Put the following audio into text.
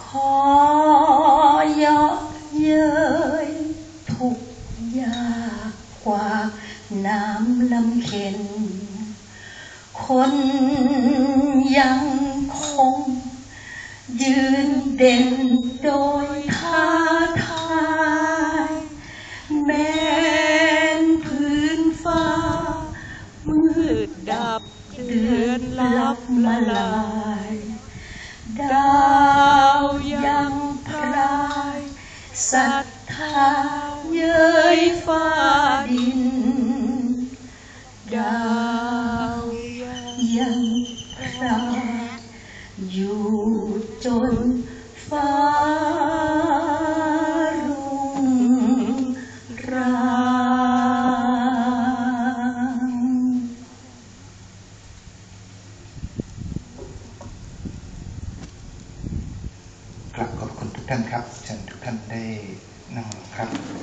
อเยาะเย้ยทุกยากกว่าน้ำลำเค็ญคนยังคงยืนเด่นโดยท้าทายแม้นพื้นฟ้ามืดดับเดือนลับละลายดาวยังพรายศรัทธาเย้ยฟ้าดินดาวยังพรายอยู่จนฟ้ารุ่งรางกราบขอบคุณทุกท่านครับเชิญทุกท่านได้นั่งลงครับ